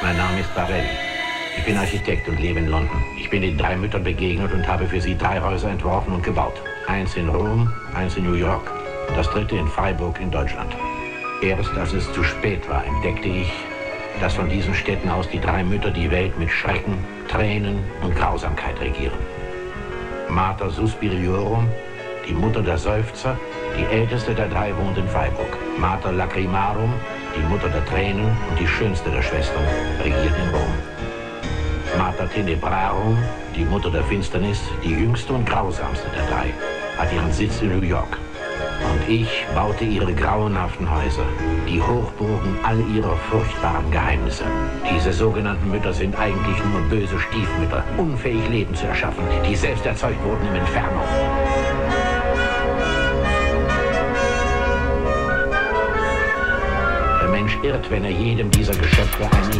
Mein Name ist Barelli. Ich bin Architekt und lebe in London. Ich bin den 3 Müttern begegnet und habe für sie 3 Häuser entworfen und gebaut. Eins in Rom, eins in New York, das 3. in Freiburg in Deutschland. Erst als es zu spät war, entdeckte ich, dass von diesen Städten aus die 3 Mütter die Welt mit Schrecken, Tränen und Grausamkeit regieren. Mater Suspiriorum, die Mutter der Seufzer, die älteste der 3 wohnt in Freiburg. Mater Lacrimarum, die Mutter der Tränen und die schönste der Schwestern, regiert in Rom. Mater Tenebrarum, die Mutter der Finsternis, die jüngste und grausamste der 3, hat ihren Sitz in New York. Und ich baute ihre grauenhaften Häuser, die Hochburgen all ihrer furchtbaren Geheimnisse. Diese sogenannten Mütter sind eigentlich nur böse Stiefmütter, unfähig Leben zu erschaffen, die selbst erzeugt wurden im Inferno. Der Mensch irrt, wenn er jedem dieser Geschöpfe ein